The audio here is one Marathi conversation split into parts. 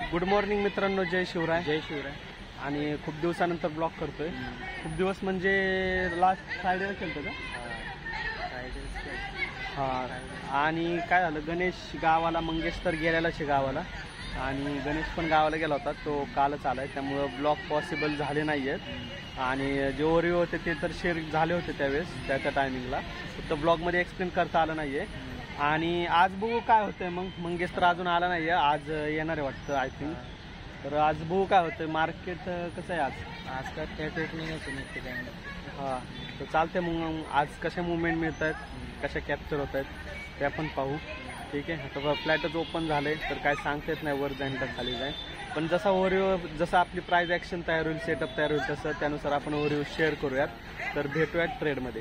गुड मॉर्निंग मित्रांनो, जय शिवराय. जय शिवराय. आणि खूप दिवसानंतर ब्लॉग करतोय. खूप दिवस म्हणजे लास्ट फ्रायडेला केलं का? हां. आणि काय झालं, गणेश गावाला, मंगेश तर गेलेलाच आहे गावाला, आणि गणेश पण गावाला गेला होता, तो कालच आला आहे. त्यामुळं ब्लॉग पॉसिबल झाले नाही आहेत. आणि जे ओरिओ होते ते तर शेअर झाले होते त्यावेळेस, त्या टायमिंगला, फक्त ब्लॉगमध्ये एक्सप्लेन करता आलं नाही आहे. आणि आज बघू काय होतंय. मग मंगेश तर अजून आला नाही आहे, आज येणार आहे वाटतं आय थिंक. तर आज बघू काय होतं. मार्केट कसं आहे आज का थेट ओपनिंग होतं नक्की काय. हां, तर चालते. मग आज कशा मुवमेंट मिळत आहेत, कशा कॅप्चर होत आहेत ते आपण पाहू. ठीक आहे. आता फ्लॅटच ओपन झालं आहे, तर काय सांगता येत नाही वर जाईन का खाली जाईन. पण जसा ओरिओ, जसं आपली प्राईज ॲक्शन तयार होईल, सेटअप तयार होईल, तसं त्यानुसार आपण ओरिओ शेअर करूयात. तर भेटूयात ट्रेडमध्ये.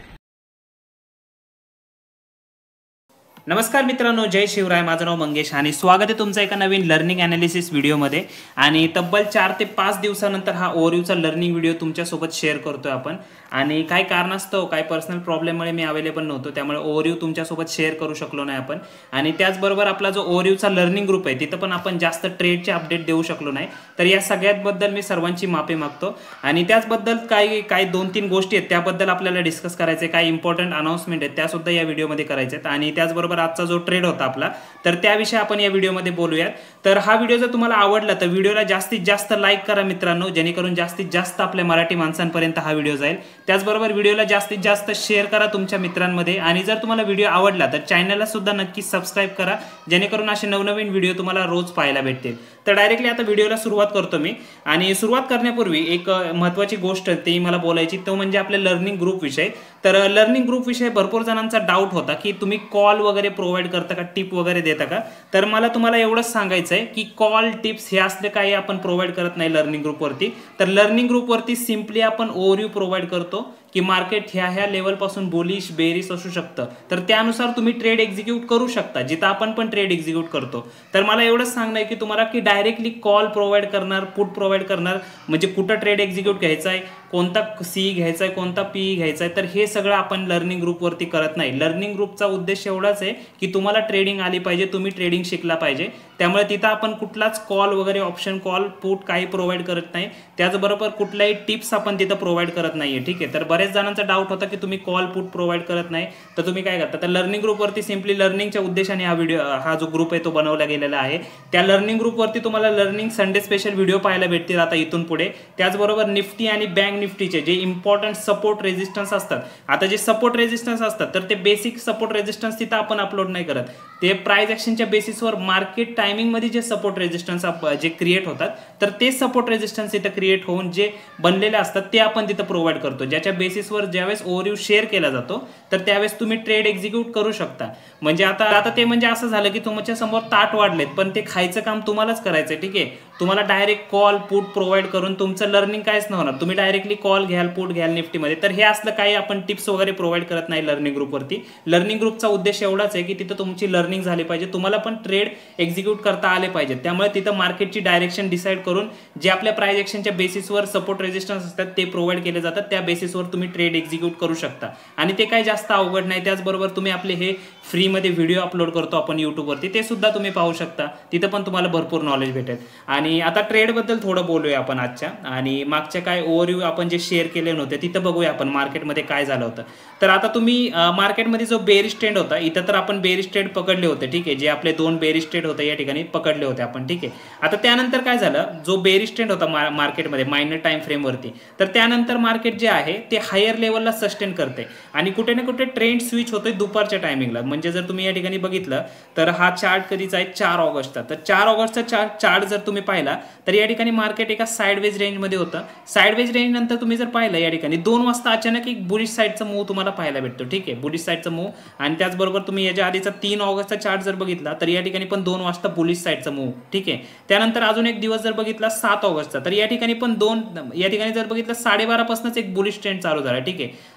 नमस्कार मित्रांनो, जय शिवराय. माझं नाव मंगेश आणि स्वागत आहे तुमचं एका नवीन लर्निंग ॲनालिसिस व्हिडिओमध्ये. आणि तब्बल 4 ते 5 दिवसानंतर हा ओरिओचा लर्निंग व्हिडिओ तुमच्यासोबत शेअर करतोय आपण. आणि काही कारणास्तव, काही पर्सनल प्रॉब्लेममुळे मी अवेलेबल नव्हतो, त्यामुळे ओरिओ तुमच्यासोबत शेअर करू शकलो नाही आपण. आणि त्याचबरोबर आपला जो ओरिओचा लर्निंग ग्रुप आहे, तिथं पण आपण जास्त ट्रेडचे अपडेट देऊ शकलो नाही. तर या सगळ्याबद्दल मी सर्वांची माफी मागतो. आणि त्याचबद्दल काही 2-3 गोष्टी आहेत, त्याबद्दल आपल्याला डिस्कस करायचे. काही इम्पॉर्टंट अनाउन्समेंट आहेत, त्यासुद्धा या व्हिडिओमध्ये करायचे आहेत. आणि त्याचबरोबर आजचा जो ट्रेड होता आपला, तर त्याविषयी आपण या व्हिडिओमध्ये बोलूयात. तर हा व्हिडिओ जर तुम्हाला आवडला तर व्हिडिओला जास्तीत जास्त लाईक करा मित्रांनो, जेणेकरून जास्तीत जास्त आपल्या मराठी माणसांपर्यंत हा व्हिडिओ जाईल. त्याचबरोबर व्हिडिओला जास्तीत जास्त शेअर करा तुमच्या मित्रांमध्ये. आणि जर तुम्हाला व्हिडिओ आवडला तर चॅनलला सुद्धा नक्की सबस्क्राईब करा, जेणेकरून असे नवनवीन व्हिडिओ तुम्हाला रोज पाहायला भेटतील. तर डायरेक्टली आता व्हिडिओला सुरुवात करतो मी. आणि सुरुवात करण्यापूर्वी एक महत्त्वाची गोष्ट ती मला बोलायची, तो म्हणजे आपल्या लर्निंग ग्रुप विषय. तर लर्निंग ग्रुप विषय भरपूर जणांचा डाऊट होता की तुम्ही कॉल वगैरे प्रोव्हाइड करता का, टिप वगैरे देता का. तर मला तुम्हाला एवढंच सांगायचं आहे की कॉल, टिप्स हे असले काही आपण प्रोव्हाइड करत नाही लर्निंग ग्रुपवरती. तर लर्निंग ग्रुपवरती सिम्पली आपण ओव्हरव्ह्यू प्रोव्हाइड करतो की मार्केट ह्या लेवलपासून बुलिश, बेरिश असू शकतं, तर त्यानुसार तुम्ही ट्रेड एक्झिक्यूट करू शकता, जिथं आपण पण ट्रेड एक्झिक्यूट करतो. तर मला एवढंच सांगणं आहे की तुम्हाला की डायरेक्टली कॉल प्रोव्हाइड करणार, पुट प्रोव्हाइड करणार, म्हणजे कुठं ट्रेड एक्झिक्यूट घ्यायचा आहे, कोणता सी घ्यायचा आहे, कोणता पी घ्यायचा आहे, तर हे सगळं आपण लर्निंग ग्रुपवरती करत नाही. लर्निंग ग्रुपचा उद्देश एवढाच आहे की तुम्हाला ट्रेडिंग आली पाहिजे, तुम्ही ट्रेडिंग शिकला पाहिजे. त्यामुळे तिथं आपण कुठलाच कॉल वगैरे, ऑप्शन कॉल, पुट काही प्रोव्हाइड करत नाही. त्याचबरोबर कुठल्याही टिप्स आपण तिथं प्रोव्हाइड करत नाहीये. ठीक आहे. तर बरेच जणांचा डाऊट होता की तुम्ही कॉल, पुट प्रोव्हाइड करत नाही, तर तुम्ही काय करता. तर लर्निंग ग्रुपवरती सिम्पली लर्निंगच्या उद्देशाने हा जो ग्रुप आहे तो बनवला गेलेला आहे. त्या लर्निंग ग्रुपवरती तुम्हाला लर्निंग संडे स्पेशल व्हिडिओ पाहायला भेटतील आता इथून पुढे. त्याचबरोबर निफ्टी आणि बँक निफ्टीचे जे इम्पॉर्टंट सपोर्ट रेजिस्टन्स असतात, आता जे सपोर्ट रेजिस्टन्स असतात, तर ते बेसिक सपोर्ट रेजिस्टन्स तिथं आपण अपलोड नाही करत. ते प्राइस ॲक्शनच्या बेसिसवर मार्केट टायमिंगमध्ये जे सपोर्ट रेजिस्टन्स जे क्रिएट होतात, तर ते सपोर्ट रेजिस्टन्स तिथं क्रिएट होऊन जे बनलेले असतात ते आपण तिथं प्रोव्हाइड करतो, ज्याच्या बेसिसवर ज्यावेळेस ओव्हरव्ह्यू शेअर केला जातो, तर त्यावेळेस तुम्ही ट्रेड एक्झिक्यूट करू शकता. म्हणजे आता ते म्हणजे असं झालं की तुमच्या समोर ताट वाढलेत, पण ते खायचं काम तुम्हालाच करायचं. ठीक आहे. तुम्हाला डायरेक्ट कॉल, पुट प्रोव्हाइड करून तुमचं लर्निंग कायच नाही होणार. तुम्ही डायरेक्टली कॉल घ्याल, पुट घ्याल निफ्टीमध्ये. तर हे असलं काही आपण टिप्स वगैरे प्रोव्हाइड करत नाही लर्निंग ग्रुपवरती. लर्निंग ग्रुपचा उद्देश एवढाच आहे की तिथं तुमची लर्निंग झाली पाहिजे, तुम्हाला पण ट्रेड एक्झिक्यूट करता आले पाहिजे. त्यामुळे तिथं मार्केटची डायरेक्शन डिसाईड करून जे आपल्या प्राइस ॲक्शनच्या बेसिसवर सपोर्ट रेजिस्टन्स असतात ते प्रोव्हाइड केले जातात. त्या बेसिसवर तुम्ही ट्रेड एक्झिक्यूट करू शकता आणि ते काही जास्त अवघड नाही. त्याचबरोबर तुम्ही आपले हे फ्रीमध्ये व्हिडिओ अपलोड करतो आपण यूट्यूबवरती, ते सुद्धा तुम्ही पाहू शकता. तिथं पण तुम्हाला भरपूर नॉलेज भेटेल. आणि आता ट्रेडबद्दल थोडं बोलूया आपण आजच्या. आणि मागच्या काय ओव्हरव्ह्यू आपण जे शेअर केले नव्हते तिथं बघूया आपण मार्केटमध्ये काय झालं होतं. तर आता तुम्ही मार्केटमध्ये जो बेरिश ट्रेंड होता, इथं तर आपण बेरिश ट्रेड पकडले होते. ठीक आहे. जे आपले 2 बेरिश ट्रेड होते या ठिकाणी पकडले होते आपण. ठीक आहे. आता त्यानंतर काय झालं, जो बेरिश ट्रेंड होता मार्केटमध्ये मायनर टाइम फ्रेमवरती, तर त्यानंतर मार्केट जे आहे ते हायर लेवलला सस्टेन करते आणि कुठे ना कुठे ट्रेंड स्विच होतोय दुपारच्या टायमिंगला. म्हणजे जर तुम्ही या ठिकाणी बघितलं तर हा चार्ट कधीचा आहे, 4 ऑगस्टचा. तर 4 ऑगस्टचा चार्ट जर तुम्ही पाहिला तर या ठिकाणी मार्केट एका साइडवेज रेंजमध्ये होतं. साइडवेज रेंज नंतर तुम्ही जर पाहिलं या ठिकाणी 2 वाजता अचानक एक बुलिश साईडचा मूव तुम्हाला पाहायला भेटतो. ठीक आहे. बुलिश साईडचा मूव. आणि त्याचबरोबर तुम्ही याच्या आधीचा 3 ऑगस्टचा चार्ट जर बघितला तर या ठिकाणी पण 2 वाजता बुलिश साईडचा मूव. ठीक आहे. त्यानंतर अजून एक दिवस जर बघितला 7 ऑगस्टचा, तर या ठिकाणी पण या ठिकाणी जर बघितलं 12:30 पासूनच एक बुलिश ट्रेंड चालू झाला. ठीक आहे.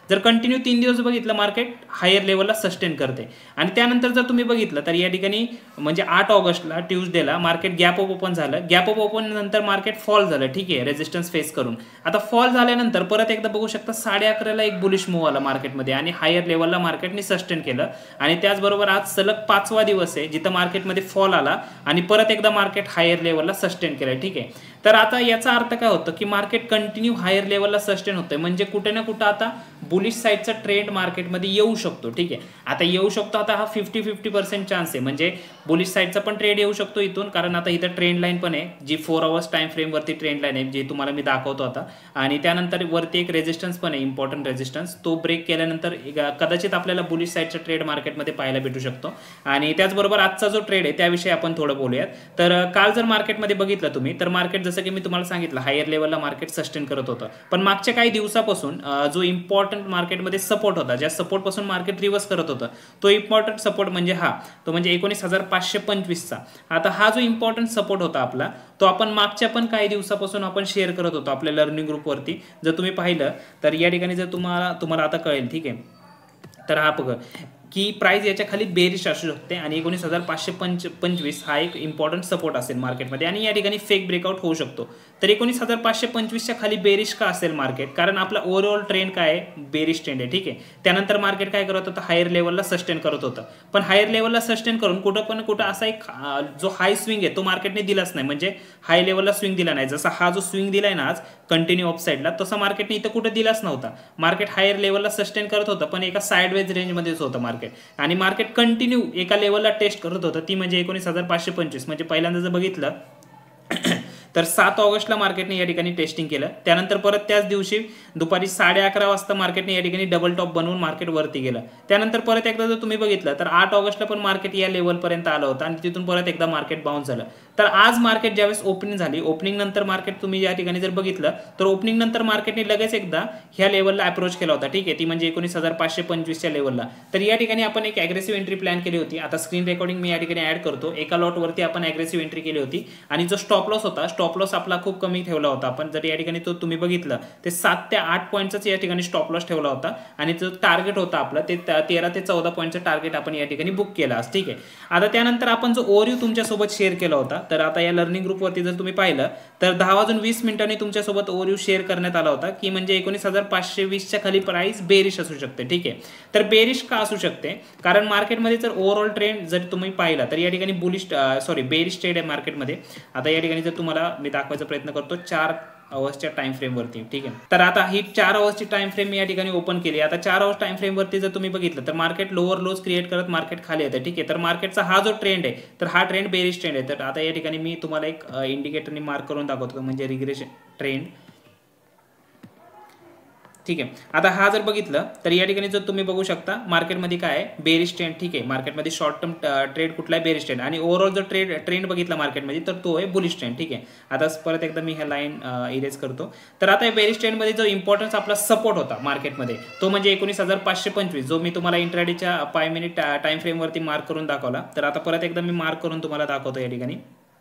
जर कंटिन्यू 3 दिवस बघितलं मार्केट हायर लेवलला सस्टेन करते आणि त्यानंतर जर तुम्ही बघितलं तर या ठिकाणी म्हणजे 8 ऑगस्टला ट्यूजडेला मार्केट गॅप अप ओपन झालं. गॅप अप ओपन नंतर मार्केट फॉल झालं, ठीक आहे, रेजिस्टन्स फेस करून. आता फॉल झाल्यानंतर परत एकदा बघू शकता 11:30ला एक बुलिश मूव्ह आला मार्केटमध्ये आणि हायर लेवलला मार्केटने सस्टेन केलं आणि त्याचबरोबर आज सलग 5वा दिवस आहे जिथं मार्केटमध्ये फॉल आला आणि परत एकदा मार्केट हायर लेवलला सस्टेन केलं, ठीक आहे. तर आता याचा अर्थ काय होतं की मार्केट कंटिन्यू हायर लेवलला सस्टेन होतंय, म्हणजे कुठे ना कुठं आता बुलिश साईडचा ट्रेंड मार्केटमध्ये येऊ शकतो, ठीक आहे. आता येऊ शकतो, आता हा 50-50% चान्स आहे, म्हणजे बुलिश साईडचा पण ट्रेड येऊ शकतो इथून, कारण आता इथं ट्रेंड लाईन पण आहे जी 4 आवर्स टाइम फ्रेम वरती ट्रेंड लाईन आहे जे तुम्हाला मी दाखवतो आता. आणि त्यानंतर वरती एक रेजिस्टन्स पण आहे, इम्पॉर्टंट रेजिस्टन्स, तो ब्रेक केल्यानंतर कदाचित आपल्याला बुलिश साईडचा ट्रेड मार्केटमध्ये पाहायला भेटू शकतो. आणि त्याचबरोबर आजचा जो ट्रेड आहे त्याविषयी आपण थोडं बोलूयात. तर काल जर मार्केटमध्ये बघितलं तुम्ही तर मार्केट जसं की मी तुम्हाला सांगितलं हायर लेवलला मार्केट सस्टेन करत होतं, पण मागच्या काही दिवसापासून जो इम्पॉर्टंट मार्केटमध्ये सपोर्ट होता, ज्या सपोर्ट पासून मार्केट रिव्हर्स करत होतं, तो इम्पॉर्टंट सपोर्ट म्हणजे तो म्हणजे 19,525चा. आता हा जो इम्पॉर्टंट सपोर्ट होता आपला, तो आपण मागच्या पण काही दिवसापासून आपण शेअर करत होतो आपल्या लर्निंग ग्रुपवरती. जर तुम्ही पाहिलं तर या ठिकाणी जर तुम्हाला आता कळेल, ठीक आहे. तर हा बघा की प्राइस याच्या खाली बेरिश असू शकते आणि 19,525 हा एक इम्पॉर्टंट सपोर्ट असेल मार्केटमध्ये आणि या ठिकाणी फेक ब्रेकआउट होऊ शकतो. तर 19,525च्या खाली बेरिश का असेल मार्केट, कारण आपला ओव्हरऑल ट्रेंड काय आहे, बेरिश ट्रेंड आहे, ठीक आहे. त्यानंतर मार्केट काय करत होतं, हायर लेवलला सस्टेन करत होतं, पण हायर लेवलला सस्टेन करून कुठं असा एक जो हाय स्विंग आहे तो मार्केटने दिलाच नाही, म्हणजे हाय लेवलला स्विंग दिला नाही. जसा हा जो स्विंग दिलाय ना आज कंटिन्यू अप साईडला, तसा मार्केटने इथं कुठं दिलाच नव्हता. मार्केट हायर लेवलला सस्टेन करत होतं पण एका साइडवेज रेंजमध्येच होतं मार्केट आणि मार्केट कंटिन्यू एका लेवलला टेस्ट करत होतं, ती म्हणजे 19,525. म्हणजे पहिल्यांदा जर बघितलं तर 7 ऑगस्टला मार्केटने या ठिकाणी टेस्टिंग केलं. त्यानंतर परत त्याच दिवशी दुपारी 11:30 वाजता मार्केटने या ठिकाणी डबल टॉप बनवून मार्केट वरती गेलं. त्यानंतर परत एकदा जर तुम्ही बघितलं तर 8 ऑगस्टला पण मार्केट या लेवलपर्यंत आलं होतं आणि तिथून परत एकदा मार्केट बाउन्स झालं. तर आज मार्केट ज्यावेळेस ओपनिंग झाली, ओपनिंग नंतर मार्केट तुम्ही या ठिकाणी जर बघितलं तर ओपनिंग नंतर मार्केटने लगेच एकदा ह्या लेवलला अप्रोच केला होता, ठीक आहे, ती म्हणजे 19,525च्या लेवलला. तर या ठिकाणी आपण एक अग्रेसिव्ह एंट्री प्लॅन केली होती. आता स्क्रीन रेकॉर्डिंग मी या ठिकाणी ऍड करतो. एका लॉटवरती आपण अग्रेसिव्ह एंट्री केली होती आणि जो स्टॉप लॉस होता, स्टॉप लॉस आपला खूप कमी ठेवला होता आपण. जर या ठिकाणी तो तुम्ही बघितलं ते 7 ते 8 पॉईंटचाच या ठिकाणी स्टॉप लॉस ठेवला होता आणि जो टार्गेट होता आपला ते 13 ते 14 पॉईंटचं टार्गेट आपण या ठिकाणी बुक केला, ठीक आहे. आता त्यानंतर आपण जो ओव्हरव्ह्यू तुमच्यासोबत शेअर केला होता, तर आता या लर्निंग ग्रुपवरती जर तुम्ही पाहिलं तर 10:20 तुमच्यासोबत ओव्हरव्ह्यू शेअर करण्यात आला होता की म्हणजे 19,520च्या खाली प्राइस बेरिश असू शकते, ठीक आहे. तर बेरिश का असू शकते, कारण मार्केटमध्ये जर ओव्हरऑल ट्रेंड जर तुम्ही पाहिला तर या ठिकाणी बेरिश ट्रेड आहे मार्केटमध्ये. आता या ठिकाणी जर तुम्हाला मी दाखवायचा प्रयत्न करतो 4 आवर्सच्या टाइम फ्रेम वरती, ठीक आहे. तर आता ही 4 आवर्सची टाइम फ्रेम मी या ठिकाणी ओपन केली. आता 4 आवर्स टाइम फ्रेम वरती जर तुम्ही बघितलं तर मार्केट लोअर लोज क्रिएट करत मार्केट खाली येतं, ठीक आहे. तर मार्केटचा हा जो ट्रेंड आहे तर हा ट्रेंड बेरिश ट्रेंड आहे. तर आता या ठिकाणी मी तुम्हाला एक इंडिकेटरनी मार्क करून दाखवतो, म्हणजे रिग्रेशन ट्रेंड, ठीक आहे. आता हा जर बघितलं तर या ठिकाणी जर तुम्ही बघू शकता मार्केटमध्ये काय आहे, बेरिश ट्रेंड, ठीक आहे. मार्केटमध्ये शॉर्ट टर्म ट्रेड कुठला आहे, बेरिश ट्रेंड, आणि ओव्हरऑल जर ट्रेंड बघितला मार्केटमध्ये तर तो आहे बुलिश ट्रेंड, ठीक आहे. आता परत एकदा मी ह्या लाईन इरेज करतो. तर आता बेरिश ट्रेंडमध्ये जो इम्पॉर्टन्स आपला सपोर्ट होता मार्केटमध्ये तो म्हणजे 19,525, जो मी तुम्हाला इंट्राडेच्या 5 मिनिट टाइम फ्रेमवरती मार्क करून दाखवला. तर आता परत एकदा मी मार्क करून तुम्हाला दाखवतो. या ठिकाणी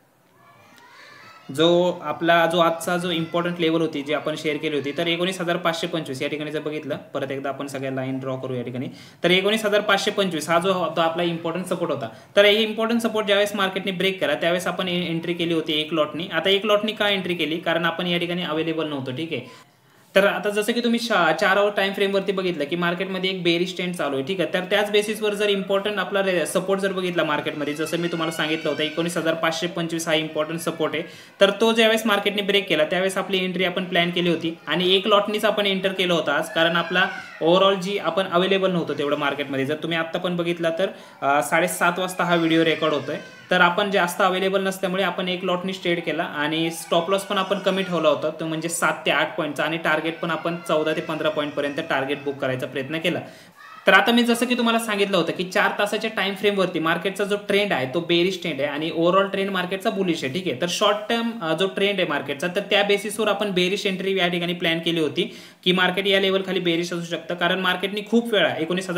जो आजचा जो इम्पॉर्टंट लेवल होती जी आपण शेअर केली होती तर 19,525 या ठिकाणी जर बघितलं, परत एकदा आपण सगळ्या लाईन ड्रॉ करू या ठिकाणी. तर 19,525 हा जो आपला इम्पॉर्टंट सपोर्ट होता. तर हे इम्पॉर्टंट सपोर्ट ज्यावेळेस मार्केटने ब्रेक केला त्यावेळेस आपण एंट्री केली होती 1 लॉटनी. आता 1 लॉटनी का एंट्री केली, कारण आपण या ठिकाणी अवेलेबल नव्हतो, ठीक आहे. तर आता जसं की तुम्ही 4 आवर टाइम फ्रेमवरती बघितलं की मार्केटमध्ये एक बेरिश ट्रेंड चालू आहे, ठीक आहे. तर त्याच बेसिसवर जर इम्पॉर्टंट आपला सपोर्ट जर बघितला मार्केटमध्ये, जसं मी तुम्हाला सांगितलं होतं 19,525 हा इम्पॉर्टंट सपोर्ट आहे. तर तो ज्यावेळेस मार्केटने ब्रेक केला त्यावेळेस आपली एंट्री आपण प्लॅन केली होती आणि 1 लॉटनीच आपण एंटर केलं होतं आज, कारण आपला ओव्हरऑल जी आपण अवेलेबल नव्हतो तेवढं मार्केटमध्ये. जर तुम्ही आत्ता पण बघितला तर 7:30 वाजता हा व्हिडिओ रेकॉर्ड होतोय. तर आपण जास्त अवेलेबल नसल्यामुळे आपण 1 लॉटनी ट्रेड केला आणि स्टॉप लॉस पण आपण कमी ठेवला होता, तो म्हणजे 7 ते 8 पॉईंटचा, आणि टार्गेट पण आपण 14 ते 15 पॉईंटपर्यंत टार्गेट बुक करायचा प्रयत्न केला. तर आता मी जसं की तुम्हाला सांगितलं होतं की 4 तासाच्या टाइम फ्रेमवरती मार्केटचा जो ट्रेंड आहे तो बेरिश ट्रेंड आहे आणि ओव्हरऑल ट्रेंड मार्केटचा बुलिश आहे, ठीक आहे. तर शॉर्ट टर्म जो ट्रेंड आहे मार्केटचा तर त्या बेसिसवर आपण बेरिश एंट्री या ठिकाणी प्लॅन केली होती की मार्केट या लेवल खाली बेरिश असू शकतं, कारण मार्केटनी खूप वेळा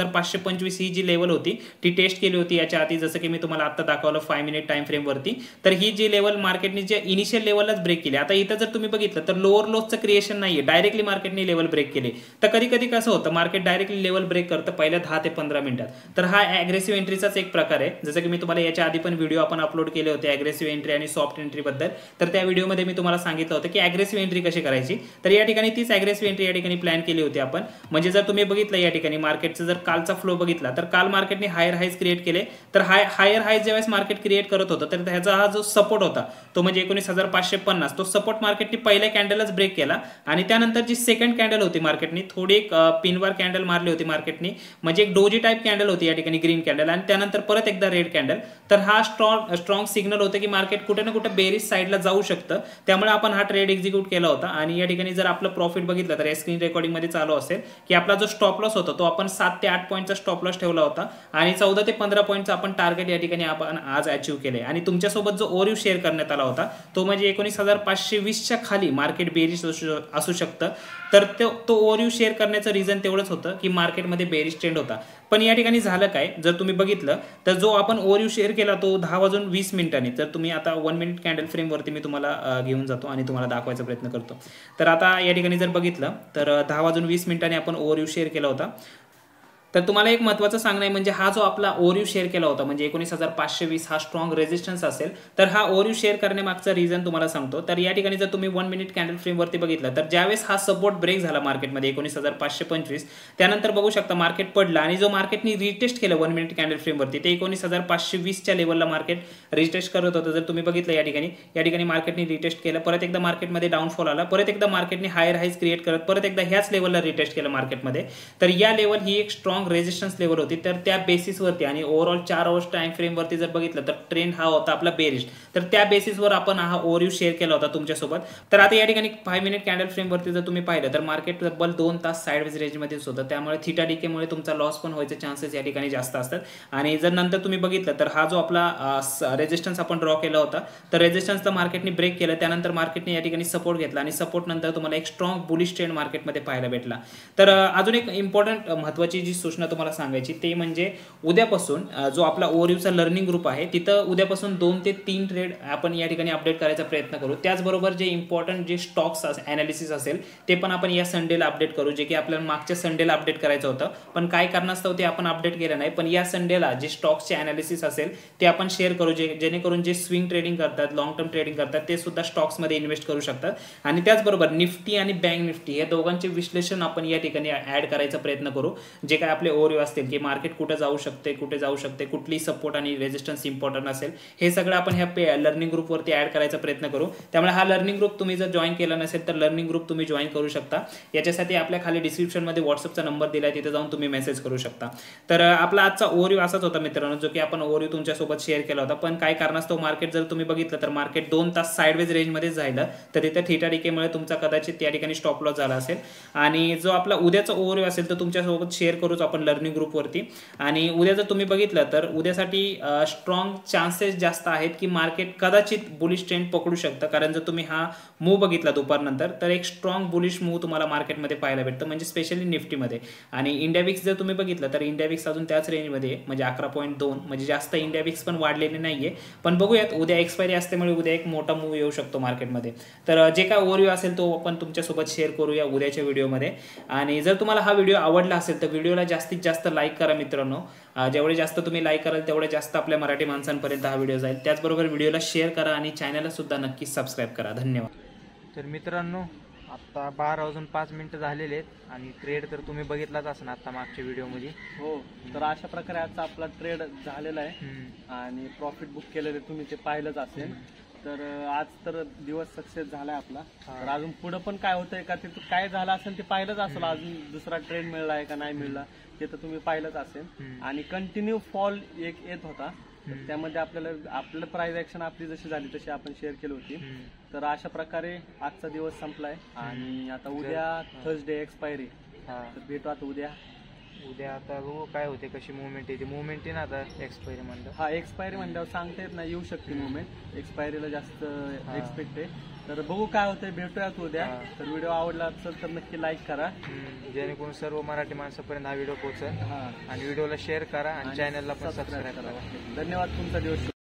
19,525 ही जी लेवल होती ती टेस्ट केली होती याच्या आधी, जसं की मी तुम्हाला आता दाखवलं 5 मिनिट टाइम फ्रेम वरती. तर ही जी लेवल मार्केटने जे इनिशियल लेवललाच ब्रेक केली. आता इथं जर तुम्ही बघितलं तर लोअर लोजचं क्रिएशन नाहीये, डायरेक्टली मार्केटने लेवल ब्रेक केले. तर कधी कधी कसं होतं, मार्केट डायरेक्टली लेवल ब्रेक करतं पहिल्या 10 ते 15 मिनिटात. तर हा ॲग्रेसिव्ह एंट्रीचाच एक प्रकार आहे. जसं की मी तुम्हाला याच्या आधी पण व्हिडिओ आपण अपलोड केले होते ॲग्रेसिव्ह एंट्री आणि सॉफ्ट एंट्री बद्दल. तर त्या व्हिडिओमध्ये मी तुम्हाला सांगितलं होतं की ॲग्रेसिव्ह एंट्री कशी करायची. तर या ठिकाणी तीच ॲग्रेसिव्ह एंट्री या ठिकाणी प्लॅन केली होती आपण. म्हणजे जर तुम्ही बघितलं या ठिकाणी मार्केटचा जर कालचा फ्लो बघितला तर काल मार्केटने हायर हाईज क्रिएट केले. तर हायर हाईज ज्यावेळेस मार्केट क्रिएट करत होतं तर त्याचा हा जो सपोर्ट होता तो म्हणजे 19,550, तो सपोर्ट मार्केटने पहिल्या कॅन्डलच ब्रेक केला. आणि त्यानंतर जी सेकंड कॅन्डल होती मार्केटने थोडी एक पिनवार कॅन्डल मारली होती मार्केटने, म्हणजे एक डोजी टाईप कॅन्डल होती या ठिकाणी, ग्रीन कॅन्डल, आणि त्यानंतर परत एकदा रेड कॅन्डल. तर हा स्ट्रॉंग सिग्नल होतं की मार्केट कुठे ना कुठे बेरिश साईडला जाऊ शकतं. त्यामुळे आपण हा ट्रेड एक्झिक्यूट केला होता. आणि या ठिकाणी जर आपलं प्रॉफिट बघितलं तर या स्क्रीन रेकॉर्डिंगमध्ये चालू असेल की आपला जो स्टॉप लॉस होता तो आपण 7 ते 8 पॉईंटचा स्टॉप लॉस ठेवला होता आणि 14 ते 15 पॉईंटचा आपण टार्गेट या ठिकाणी आपण आज अचीव्ह केले. आणि तुमच्यासोबत जो ओव्हरव्ह्यू शेअर करण्यात आला होता तो म्हणजे 19,520च्या खाली मार्केट बेरिश असू शकतं. तर तो ओव्हरव्ह्यू शेअर करण्याचं रिझन तेवढंच होतं की मार्केटमध्ये बेरिश ट्रेंड होता. पण या ठिकाणी झालं काय, जर तुम्ही बघितलं तर जो आपण ओव्हरव्ह्यू शेअर केला तो 10:20 तर तुम्ही आता 1 मिनिट कॅन्डल फ्रेमवरती मी तुम्हाला घेऊन जातो आणि तुम्हाला दाखवायचा प्रयत्न करतो. तर आता या ठिकाणी जर बघितलं तर 10:20 आपण ओव्हरव्ह्यू शेअर केला होता. तर तुम्हाला एक महत्त्वाचं सांगणं आहे, म्हणजे हा जो आपला ओव्हरव्ह्यू शेअर केला होता म्हणजे 19,520 हा स्ट्रॉंग रेजिस्टन्स असेल. तर हा ओव्हरव्ह्यू शेअर करण्यामागचा रिझन तुम्हाला सांगतो. तर या ठिकाणी जर तुम्ही 1 मिनिट कॅन्डल फ्रेमवरती बघितलं तर ज्यावेळेस हा सपोर्ट ब्रेक झाला मार्केटमध्ये 19,525 त्यानंतर बघू शकता मार्केट पडलं आणि जो मार्केटनी रिटेस्ट केलं 1 मिनिट कॅन्डल फ्रेमवरती ते 19,520च्या लेवलला मार्केट रिटेस्ट करत होतं. जर तुम्ही बघितलं या ठिकाणी मार्केटने रिटेस्ट केलं, परत एकदा मार्केटमध्ये डाऊनफॉल आला, परत एकदा मार्केटने हायर हाईज क्रिएट करत परत एकदा ह्याच लेवलला रिटेस्ट केलं मार्केटमध्ये. तर या लेवल ही एक स्ट्रॉंग रेजिस्टन्स लेवल होती. तर त्या बेसिसवरती आणि ओव्हरऑल 4 आवर्स टाइम फ्रेमवरती जर बघितलं तर ट्रेंड हा होता आपला बेरिश. तर त्या बेसिसवर आपण हा ओव्हरव्ह्यू शेअर केला होता तुमच्यासोबत. तर आता या ठिकाणी 5 मिनिट कॅन्डल फ्रेमवरती जर तुम्ही पाहिलं तर मार्केट तब्बल 2 तास साइडवेज रेंजमध्येच होतं. त्यामुळे थीटा डीकेमुळे तुमचा लॉस पण व्हायचे चान्सेस या ठिकाणी जास्त असतात. आणि जर नंतर तुम्ही बघितलं तर हा जो आपला रेजिस्टन्स आपण ड्रॉ केला होता तर रेजिस्टन्सला मार्केटने ब्रेक केलं, त्यानंतर मार्केटने या ठिकाणी सपोर्ट घेतला आणि सपोर्ट नंतर तुम्हाला एक स्ट्रॉंग बुलिश ट्रेंड मार्केटमध्ये पाहायला भेटला. तर अजून एक इम्पॉर्टंट महत्त्वाची जी सूचना तुम्हाला सांगायची ते म्हणजे उद्यापासून जो आपला ओव्हरव्ह्यूचा लर्निंग ग्रुप आहे तिथं उद्यापासून 2 ते 3 ट्रेड आपण या ठिकाणी अपडेट करायचा प्रयत्न करू. त्याचबरोबर जे इम्पॉर्टंट जे स्टॉक्स ॲनालिसिस असेल ते पण आपण या संडेला अपडेट करू, जे की आपल्याला मागच्या संडेला अपडेट करायचं होतं पण काय कारणास्तव ते आपण अपडेट केलं नाही. पण या संडेला जे स्टॉक्सचे ॲनालिसिस असेल ते आपण शेअर करू, जेणेकरून जे स्विंग ट्रेडिंग करतात, लॉंग टर्म ट्रेडिंग करतात ते सुद्धा स्टॉक्समध्ये इन्व्हेस्ट करू शकतात. आणि त्याचबरोबर निफ्टी आणि बँक निफ्टी या दोघांचे विश्लेषण आपण या ठिकाणी ॲड करायचा प्रयत्न करू. जे काय आपले ओव्हरव्ह्यू असतील की मार्केट कुठे जाऊ शकते, कुठली सपोर्ट आणि रेजिस्टन्स इम्पॉर्टंट असेल, हे सगळं आपण ह्या लर्निंग ग्रुपवरती ॲड करायचा प्रयत्न करू. त्यामुळे हा लर्निंग ग्रुप तुम्ही जर जॉईन केला नसेल तर लर्निंग ग्रुप तुम्ही जॉईन करू शकता. याच्यासाठी आपल्या खाली डिस्क्रिप्शनमध्ये व्हॉट्सअपचा नंबर दिला आहे, तिथे जाऊन तुम्ही मेसेज करू शकता. तर आपला आजचा ओव्हरव्ह्यू असाच होता मित्रांनो, जो की आपण ओव्हरव्ह्यू तुमच्यासोबत शेअर केला होता. पण काय कारणास्तव मार्केट जर तुम्ही बघितलं तर मार्केट 2 तास साइडवेज रेंजमध्ये झालं तर तिथे थीटा डीकेमुळे तुमचा कदाचित या ठिकाणी स्टॉप लॉस झाला असेल. आणि जो आपला उद्याचा ओव्हरव्ह्यू असेल तर तुमच्यासोबत शेअर करूच आपण लर्निंग ग्रुपवरती. आणि उद्या जर तुम्ही बघितलं तर उद्यासाठी स्ट्रॉंग चान्सेस जास्त आहेत की मार्केट कदाचित बुलिश ट्रेंड पकडू शकतं. कारण जर तुम्ही हा मूव बघितला दुपारनंतर तर एक स्ट्रॉंग बुलिश मूव तुम्हाला मार्केटमध्ये पाहायला भेटतं, म्हणजे स्पेशली निफ्टीमध्ये. आणि इंडिया विक्स जर तुम्ही बघितलं तर इंडिया विक्स अजून त्याच रेंजमध्ये म्हणजे 11.2, म्हणजे जास्त इंडिया विक्स पण वाढलेली नाहीये. पण बघूयात, उद्या एक्सपायरी असल्यामुळे उद्या एक मोठा मूव येऊ शकतो मार्केटमध्ये. तर जे काय ओव्हरव्ह्यू असेल तो आपण तुमच्यासोबत शेअर करूया उद्याच्या व्हिडिओमध्ये. आणि जर तुम्हाला हा व्हिडिओ आवडला असेल तर व्हिडिओला जास्तीत जास्त लाईक करा मित्रांनो. जेवढे जास्त तुम्ही लाईक कराल तेवढे जास्त आपल्या मराठी माणसांपर्यंत हा व्हिडिओ जाईल. त्याचबरोबर व्हिडिओला शेअर करा आणि चॅनलला सुद्धा नक्कीच सबस्क्राईब करा. धन्यवाद. तर मित्रांनो, आता 12:05 झालेले आहेत आणि ट्रेड तर तुम्ही बघितलाच असेल आता मागच्या व्हिडिओमध्ये. हो, तर अशा प्रकारे आजचा आपला ट्रेड झालेला आहे आणि प्रॉफिट बुक केलेले तुम्ही ते पाहिलंच असेल. तर आज तर दिवस सक्सेस झालाय आपला. तर अजून पुढे पण काय होतंय का ते काय झालं असेल ते पाहिलंच असेल. अजून दुसरा ट्रेंड मिळालाय का नाही मिळला ते तर तुम्ही पाहिलंच असेल. आणि कंटिन्यू फॉल एक येत होता, त्यामध्ये आपल्याला प्राइस ऍक्शन आपली जशी झाली तशी आपण शेअर केली होती. तर अशा प्रकारे आजचा दिवस संपलाय आणि आता उद्या थर्सडे एक्सपायरी. तर भेटू आता उद्या. उद्या आता बघू काय होते, कशी मुवमेंट येते. मुवमेंट आहे ना आता एक्सपायरी म्हणलं. हा एक्सपायरी म्हणल्यावर सांगता येत नाही, येऊ शकते मुवमेंट. एक्सपायरीला जास्त एक्सपेक्ट आहे. तर बघू काय होतंय, भेटूयात उद्या. तर व्हिडिओ आवडला असेल तर नक्की लाईक करा, जेणेकरून सर्व मराठी माणसापर्यंत हा व्हिडिओ पोहोचेल. आणि व्हिडिओला शेअर करा आणि चॅनलला पण सबस्क्राईब करा. धन्यवाद, तुमचा दिवस